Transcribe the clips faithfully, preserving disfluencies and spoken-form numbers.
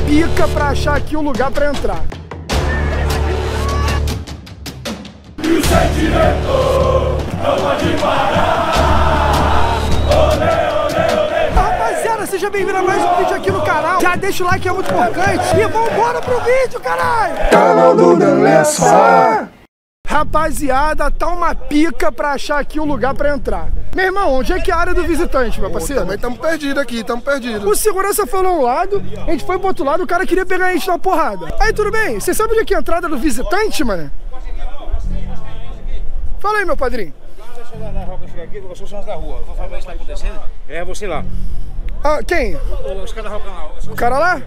pica pra achar aqui o lugar pra entrar. E o sentimento não pode parar. Olê, olê, olê. Rapaziada, seja bem-vindo a mais um vídeo aqui no canal. Já deixa o like que é muito importante. E vambora pro vídeo, caralho! Canal do Danessa. Rapaziada, tá uma pica pra achar aqui o lugar pra entrar. Meu irmão, onde é que é a área do visitante, meu parceiro? Também estamos perdidos aqui, estamos perdidos. O segurança foi lá um lado, a gente foi pro outro lado, o cara queria pegar a gente na porrada. Aí, tudo bem? Você sabe onde é que é a entrada do visitante, mano? Fala aí, meu padrinho. Deixa eu dar a roca chegar aqui, eu sou só da rua. Eu vou falar o que está acontecendo. É você lá. Ah, quem? Os caras da roca lá. O cara lá?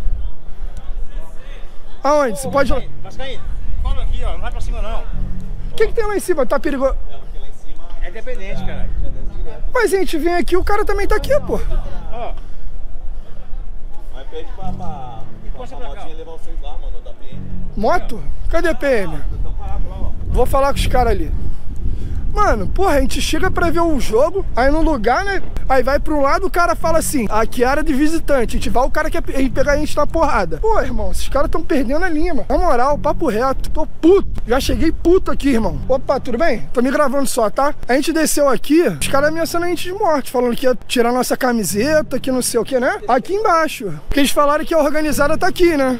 Aonde? Você pode... Mas caindo. Fala aqui, ó. Não vai pra cima, não. O que que tem lá em cima? Tá perigoso? É independente, caralho. Mas a gente vem aqui, o cara também tá aqui, pô. Ó. Mas pede pra, pra, pra, pra motinha levar vocês lá, mano, da P M. Moto? Cadê a P M? Vou falar com os caras ali. Mano, porra, a gente chega pra ver o jogo, aí no lugar, né? Aí vai pra um lado, o cara fala assim, aqui é área de visitante, a gente vai, o cara quer pegar a gente na porrada. Pô, irmão, esses caras tão perdendo a linha, mano. Na moral, papo reto, tô puto. Já cheguei puto aqui, irmão. Opa, tudo bem? Tô me gravando só, tá? A gente desceu aqui, os caras ameaçando a gente de morte, falando que ia tirar nossa camiseta, que não sei o que, né? Aqui embaixo. Porque eles falaram que a organizada tá aqui, né?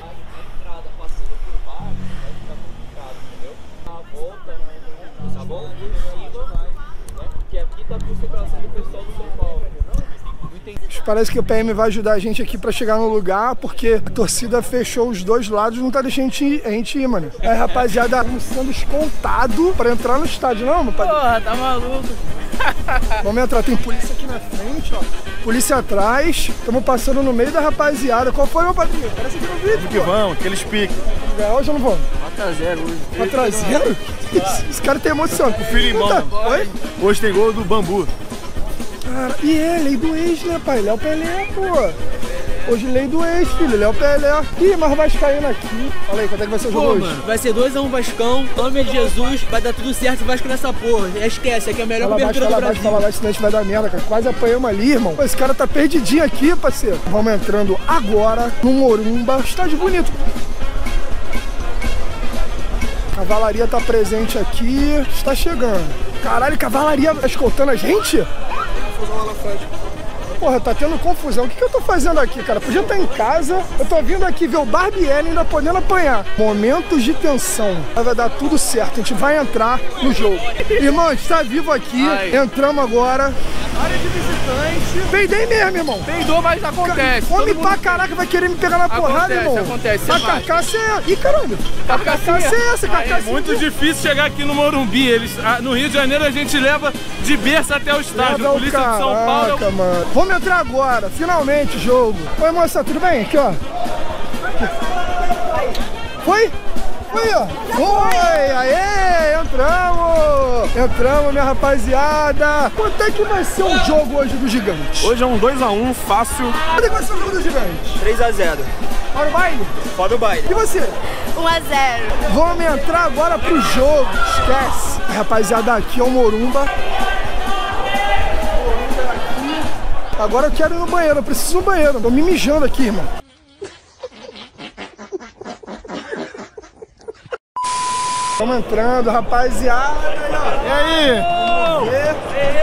Parece que o P M vai ajudar a gente aqui pra chegar no lugar, porque a torcida fechou os dois lados, não tá deixando a gente ir, a gente ir, mano. É, rapaziada, estamos sendo escoltado pra entrar no estádio, não, meu pai? Porra, tá maluco. Vamos entrar, tem polícia aqui na frente, ó. Polícia atrás, estamos passando no meio da rapaziada. Qual foi, meu padrinho? Parece aqui no vídeo, Que vão, aqueles piques. ganhar hoje ou não vamos? quatro a zero hoje. quatro a zero? Esse cara tem emoção. O Filimão. Oi? Hoje tem gol do Bambu. Cara, e é lei do ex, né, pai? Léo Pelé, pô. Hoje lei do ex, filho. Léo Pelé. Ih, mas vai caindo aqui. Fala aí, quanto é que vai ser o jogo Pô, hoje? mano, vai ser dois a um Vascão. Em nome de Jesus, vai dar tudo certo, Vasco nessa porra. Esquece, aqui é a melhor Fala baixo, cobertura fala do baixo, Brasil. fala baixo, senão a gente vai dar merda, cara. Quase apanhamos ali, irmão. Pô, esse cara tá perdidinho aqui, parceiro. Vamos entrando agora no Morumba. Estádio bonito. Cavalaria tá presente aqui. Está chegando. Caralho, cavalaria escoltando a gente? Porra, tá tendo confusão. O que, que eu tô fazendo aqui, cara? Podia estar em casa. Eu tô vindo aqui ver o Barbieri ainda podendo apanhar. Momentos de tensão. Vai dar tudo certo. A gente vai entrar no jogo. Irmão, a gente tá vivo aqui. Ai. Entramos agora. Área de visitante. Peidei mesmo, irmão. Peidou, mas acontece. Homem Todo pra mundo- caraca vai querer me pegar na porrada, Acontece, irmão. acontece, A você vai. carcaça é... Ih, caralho. A carcaça é essa, É carcaça. muito difícil chegar aqui no Morumbi. Eles, ah, no Rio de Janeiro a gente leva de berço até o estádio. Leva A o polícia de São Paulo é o... caraca, mano. Vamos entrar agora, finalmente, jogo. Oi, moça, tudo bem? Aqui, ó. Foi? Foi, ó. Foi! Aê! Entramos! Entramos, minha rapaziada. Quanto é que vai ser o jogo hoje do Gigante? Hoje é um dois a um fácil. Quanto é que vai ser o jogo do Gigante? três a zero. Para o baile? Fora o baile. E você? um a zero. Vamos entrar agora pro jogo. Esquece. Rapaziada, aqui é o Morumba. Agora eu quero ir no banheiro, eu preciso ir no banheiro. Tô me mijando aqui, irmão. Estamos entrando, rapaziada. E aí? Vamos ver.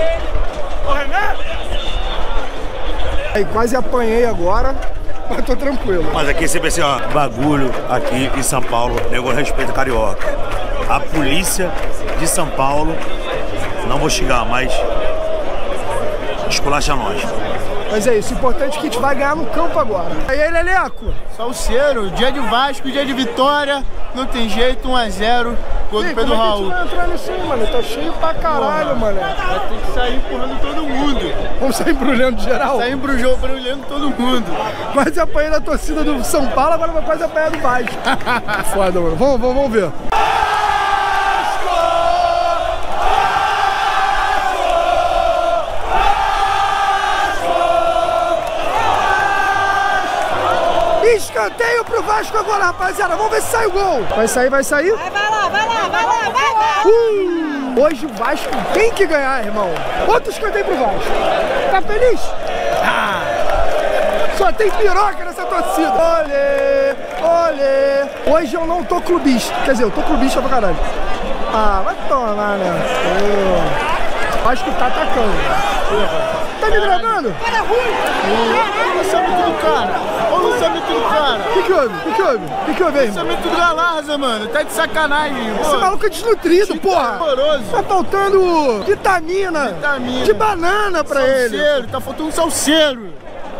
Aí, quase apanhei agora, mas tô tranquilo. Mas aqui sempre assim, ó, bagulho aqui em São Paulo, nego respeita carioca. A polícia de São Paulo, não vou xingar, mas esculacha nós. Mas é isso, o importante é que a gente vai ganhar no campo agora. E aí, Leleco? Salseiro, dia de Vasco, dia de vitória. Não tem jeito, um a zero. Gol do Ih, Pedro como é que a Raul. gente vai entrar nisso aí, mano? Tá cheio pra caralho, mano. Vai ter que sair empurrando todo mundo. Vamos sair embrulhando geral? Sair pro jogo, brulhando todo mundo. Quase apanhei da torcida do São Paulo, agora vai quase apanhar do Vasco. Foda, mano. Vamos, vamos, vamos ver. Escanteio pro Vasco agora, rapaziada. Vamos ver se sai o gol. Vai sair, vai sair? Vai, vai lá, vai lá, vai lá, vai lá. Uh, hoje o Vasco tem que ganhar, irmão. Outro escanteio pro Vasco. Tá feliz? Ah. Só tem piroca nessa torcida. Olê, olê. Hoje eu não tô clubista. Quer dizer, eu tô clubista pra caralho. Ah, vai tomar, né? Eu acho que tá atacando. Tá me gravando? Cara ruim! Olha o lançamento do cara! Olha o lançamento do cara! O que que houve? O que que houve? O que que houve aí, irmão? Lançamento do Galarza, mano! Tá de sacanagem! Esse maluco é desnutrido, porra! Horroroso! Tá faltando vitamina, Vitamina. de banana pra ele! Salseiro! Tá faltando um salseiro!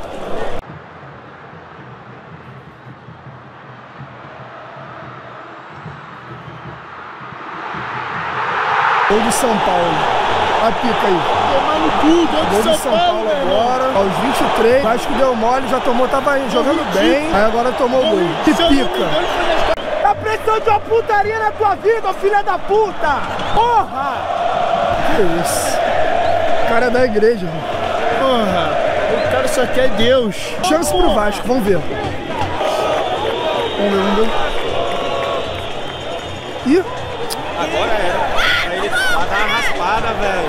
Gol do São Paulo. A pica aí. Tomar no cu, gol Gol do do São Paulo agora. Aos vinte e três. Acho que deu mole, já tomou, tava jogando bem. Aí agora tomou o gol. Que pica. Tá precisando de uma putaria na tua vida, filha da puta! Porra! Que isso? O cara é da igreja, mano. Porra! O cara só quer Deus. Chance pro Vasco, vamos ver. Vamos ver, vamos ver. Ih! Agora era. Aí ele vai dar uma raspada, velho.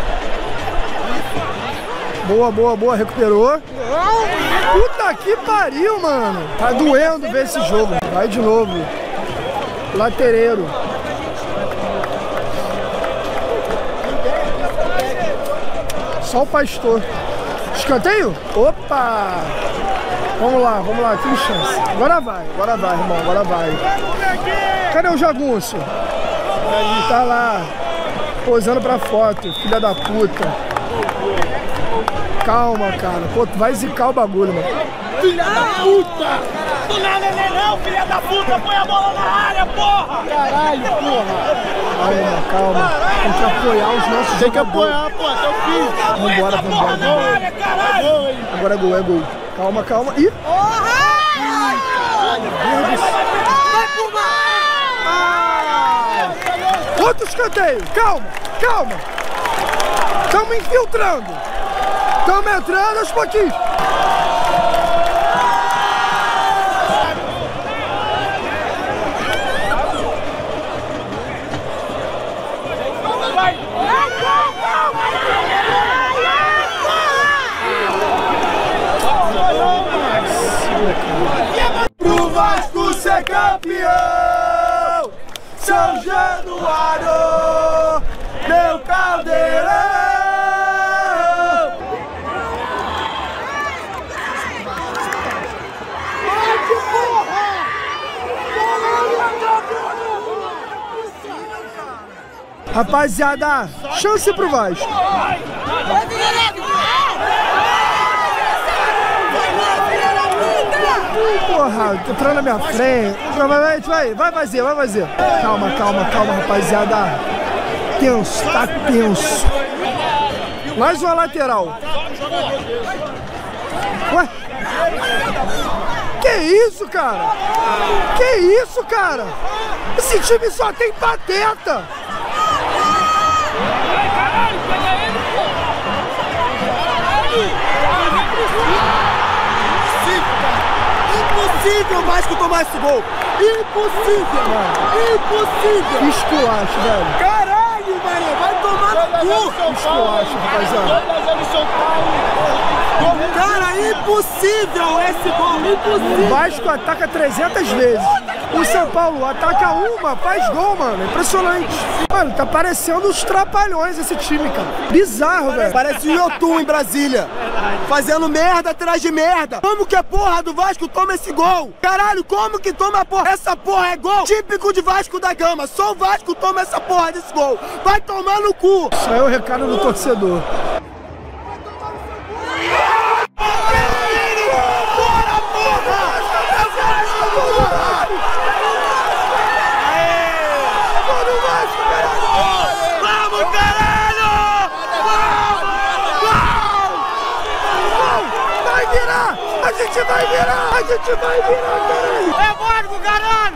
Boa, boa, boa, recuperou. Puta que pariu, mano. Tá doendo ver esse jogo. Vai de novo. Latereiro. Só o pastor. Escanteio? Opa! Vamos lá, vamos lá, tem chance. Agora vai, agora vai, irmão, agora vai. Cadê o jagunço? Ele tá lá, posando pra foto, filha da puta. Calma, cara. Pô, tu vai zicar o bagulho, mano. Filha da puta! Tu não é neném não, filha da puta! Põe a bola na área, porra! Caralho, porra! Calma, calma. Tem que apoiar os nossos Tem que jogadores. apoiar, pô, até o fim! Vambora, vambora, vambora. Caralho! Agora é gol, é gol. Calma, calma. Ih! Outro escanteio. Calma, calma. Estamos infiltrando. Estamos entrando aos pouquinhos. Pro Vasco ser campeão, São Januário, meu caldeirão. Rapaziada, chance pro Vasco. Porra, entrando na minha frente. Vai, vai, vai, vai fazer, vai fazer. Calma, calma, calma, rapaziada. Tenso, tá tenso. Mais uma lateral. Ué? Que isso, cara? Que isso, cara? Esse time só tem pateta. Impossível o Vasco tomar esse gol! Impossível, mano! Impossível! Esculacho, velho! Caralho, mano! Vai tomar no cu! Esculacho, rapaziada! Cara, impossível esse gol! Impossível! O Vasco ataca trezentas vezes. O São Paulo ataca uma, faz gol, mano. Impressionante. Mano, tá parecendo os trapalhões esse time, cara. Bizarro, velho. Parece o Yotun em Brasília. Fazendo merda atrás de merda. Como que a porra do Vasco toma esse gol? Caralho, como que toma a porra? Essa porra é gol típico de Vasco da Gama. Só o Vasco toma essa porra desse gol. Vai tomar no cu. Isso aí é o recado do torcedor. A gente vai virar! A gente vai virar, caralho! É Vasco, caralho!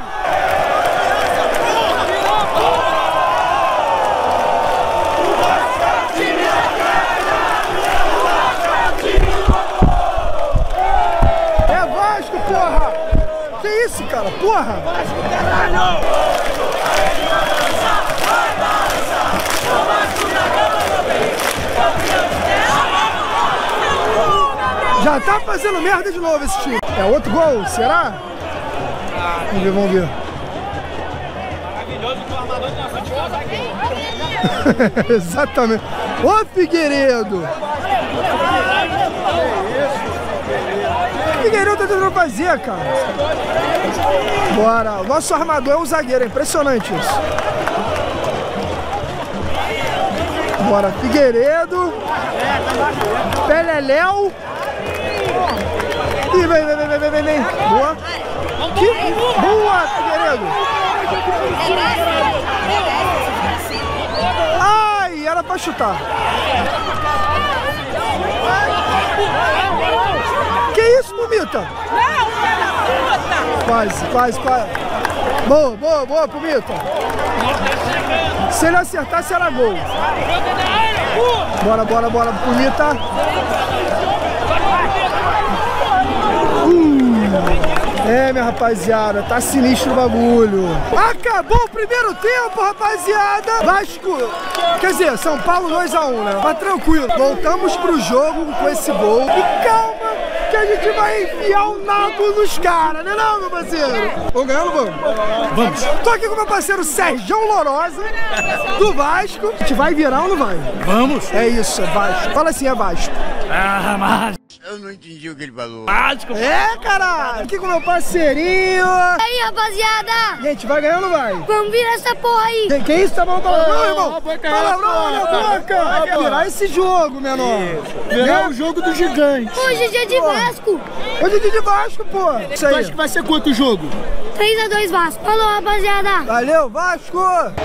É Vasco, porra! Que isso, cara? Porra! Vasco, caralho! Já tá fazendo merda de novo esse time. É outro gol, será? Vamos ver, vamos ver. Maravilhoso que o armador de nossa time zagueiro. Exatamente. Ô Figueiredo! Figueiredo tá tentando fazer, cara. Bora. O nosso armador é um zagueiro. É impressionante isso. Bora. Figueiredo. Peleléu. E vem, vem, vem, vem, vem, vem. Boa. Que boa, Figueiredo. Ai, era pra chutar. Que isso, Pumita? Quase, quase, quase. Boa, boa, boa, Pumita. Se ele acertasse, era gol. Bora, bora, bora, Pumita. Uh. É, minha rapaziada, tá sinistro o bagulho. Acabou o primeiro tempo, rapaziada. Vasco, quer dizer, São Paulo dois a um, né? Mas tranquilo, voltamos pro jogo com esse gol. E calma, que a gente vai enfiar o nabo nos caras, né não, meu parceiro? Vamos ganhar ou não vamos? Vamos. Tô aqui com meu parceiro Sérgio Lorosa, do Vasco. A gente vai virar ou não vai? Vamos. É isso, é Vasco. Fala assim, é Vasco. Ah, mas... Eu não entendi o que ele falou. Vasco. É, caralho. Aqui com meu parceirinho. E aí, rapaziada? Gente, vai ganhar ou não vai? Vamos virar essa porra aí. Que, que isso? Tá bom, palavrão, irmão? Palavrão na boca. Virar esse jogo, menor. Virar o jogo do gigante. Hoje é dia de Vasco. Hoje é dia de Vasco, pô. Isso aí. Acho que vai ser quanto o jogo? três a dois Vasco. Falou, rapaziada. Valeu, Vasco.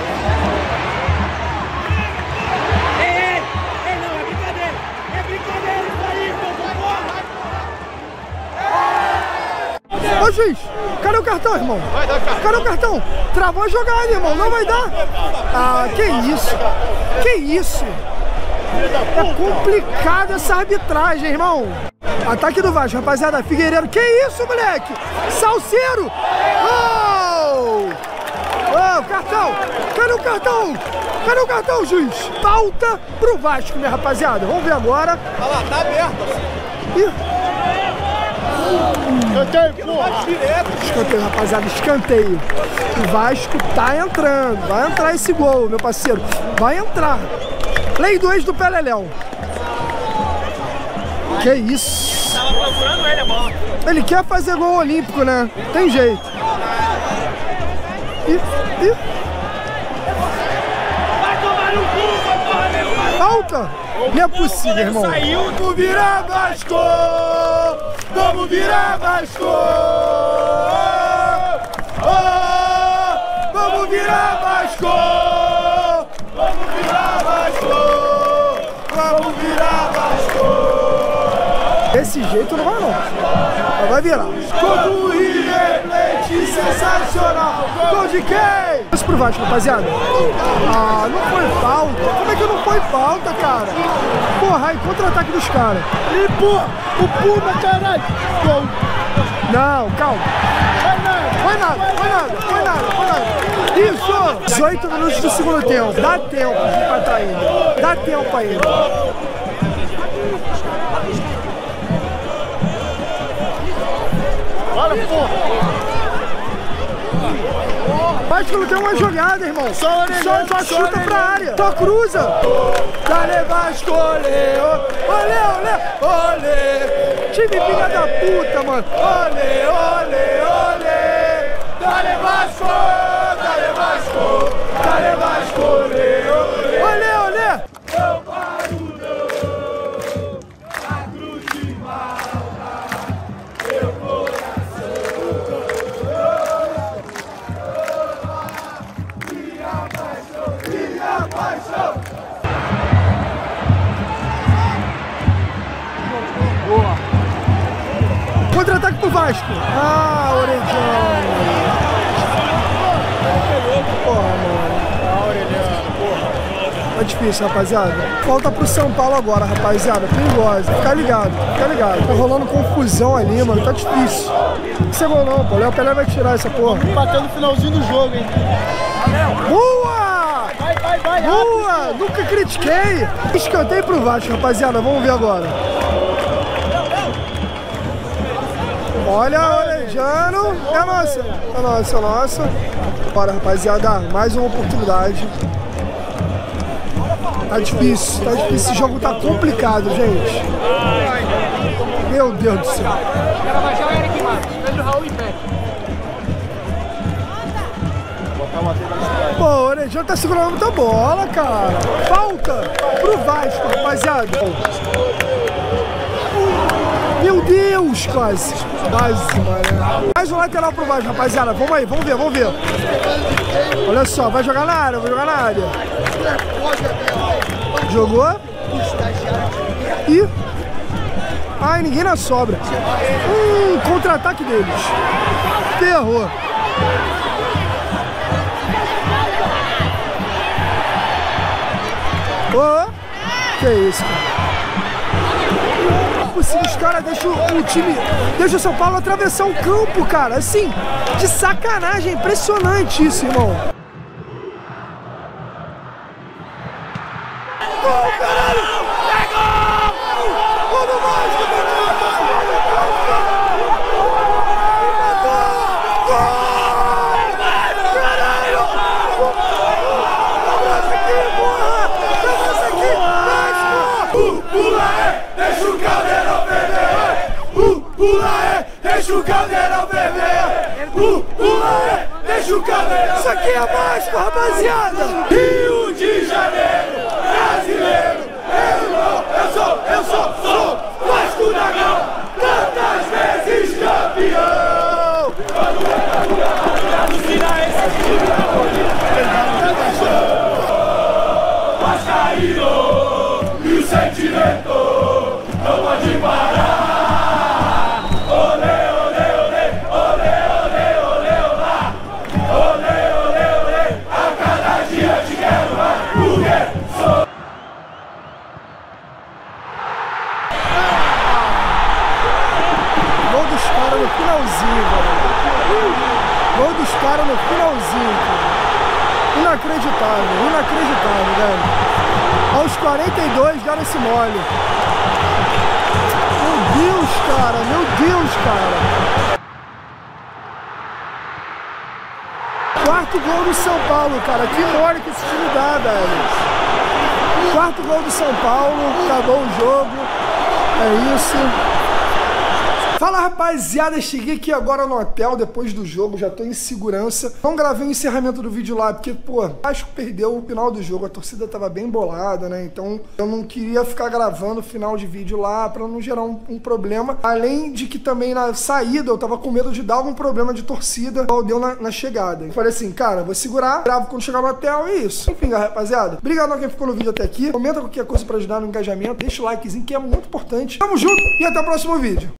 Ô juiz, cadê o cartão, irmão? Vai dar cartão. Cadê o cartão? Travou a jogada, irmão, não vai dar? Ah, que isso? Que isso? É complicado essa arbitragem, irmão. Ataque do Vasco, rapaziada, Figueiredo. Que isso, moleque? Salseiro! Oh! Oh, cartão! Cadê o cartão? Cadê o cartão, juiz? Falta pro Vasco, minha rapaziada. Vamos ver agora. Olha lá, tá aberto. Ih. Escanteio, porra! Escanteio, rapaziada, escanteio. O Vasco tá entrando. Vai entrar esse gol, meu parceiro. Vai entrar. Lei dois do Peleléu. Que isso? Tava procurando ele, a bola. Ele quer fazer gol olímpico, né? Tem jeito. Ih, ih. Vai tomar no cu, papai! Falta! Não é possível, irmão. Vamos virar Vasco! Vamos virar Vasco! Oh, vamos virar Vasco! Vamos virar Vasco! Vamos virar Vasco! Desse jeito não vai não. Mas vai virar. Gol do River Plate, sensacional! Gol de quem? Isso pro Vasco, rapaziada. Ah, não foi falta. Como é que não foi falta, cara? Porra, aí contra-ataque dos caras. E porra, o Puma, caralho! Gol! Não, calma. Vai nada! Foi nada, foi nada, foi nada, foi nada. Isso! dezoito minutos do segundo tempo. Dá tempo de empatar ainda. Dá tempo ainda. Olha, porra! Vasco não tem uma jogada, irmão. Só, só, só chuta pra área. Só cruza. Dale Vasco, olê, olê, olê, olê. Time filha da puta, mano. Olê, olê, olê. Dale Vasco, dale Vasco, dale Vasco, olê, olê. Olê, olê. Eu barulho, a cruz de Malta, meu coração. Minha paixão, minha paixão. Contra-ataque pro Vasco. Ah, Orelhão. Porra, mano. Ah, Orelhão, porra. Tá difícil, rapaziada. Falta pro São Paulo agora, rapaziada. Perigosa. Fica ligado, fica ligado. Tá rolando confusão ali, mano. Tá difícil. Não sei gol não, pô. O Léo Pelé vai tirar essa porra. Batendo no finalzinho do jogo, hein? Boa! Vai, vai, vai! Boa! Nunca critiquei. Escanteio pro Vasco, rapaziada. Vamos ver agora. Olha, Orejano. É nossa. É nossa, é nossa. Bora, rapaziada. Mais uma oportunidade. Tá difícil, tá difícil. Esse jogo tá complicado, gente. Meu Deus do céu. Pô, o Orejano tá segurando muita bola, cara. Falta pro Vasco, rapaziada. Meu Deus, quase. Quase, mano. Mais um lateral pro Vasco, rapaziada. Vamos aí, vamos ver, vamos ver. Olha só, vai jogar na área, vai jogar na área. Jogou. E... ai, ninguém na sobra. Hum, contra-ataque deles. Ferrou. Ô, que isso, cara? Os caras deixam o time, deixa o São Paulo atravessar o campo, cara. Assim, de sacanagem. Impressionante isso, irmão. Gol, caralho! É gol! Gol do Vasco! Caralho! Abraça aqui, porra! Abraça aqui! Vasco! Pula é, deixa o caldeirão ferver! Pula é, deixa o caldeirão ferver! Pula é, deixa o caldeirão ferver! Isso aqui é Vasco, rapaziada! Rio de Janeiro, brasileiro, eu não, eu sou, eu sou, sou Vasco da Gama, tantas vezes campeão! Vascaíno, e o sentimento não pode parar! Olê, olê, olê, olê, olê, olê, olá! Olê, olê, olê, a cada dia te quero mais, porque sou... Gol dos caras no finalzinho, velho. Gol dos caras no finalzinho, cara. Inacreditável, inacreditável, velho. Aos quarenta e dois deram esse mole. Meu Deus, cara, meu Deus, cara. Quarto gol do São Paulo, cara. Que mole que esse time dá, velho. Quarto gol do São Paulo, acabou o jogo. É isso. Fala, rapaziada, cheguei aqui agora no hotel depois do jogo, já tô em segurança. Não gravei o encerramento do vídeo lá, porque, pô, acho que perdeu o final do jogo, a torcida tava bem bolada, né? Então eu não queria ficar gravando o final de vídeo lá pra não gerar um, um problema. Além de que também na saída eu tava com medo de dar algum problema de torcida, igual deu na, na chegada. Eu falei assim, cara, vou segurar, gravo quando chegar no hotel, é isso. Enfim, rapaziada, obrigado a quem ficou no vídeo até aqui. Comenta qualquer coisa pra ajudar no engajamento, deixa o likezinho que é muito importante. Tamo junto e até o próximo vídeo.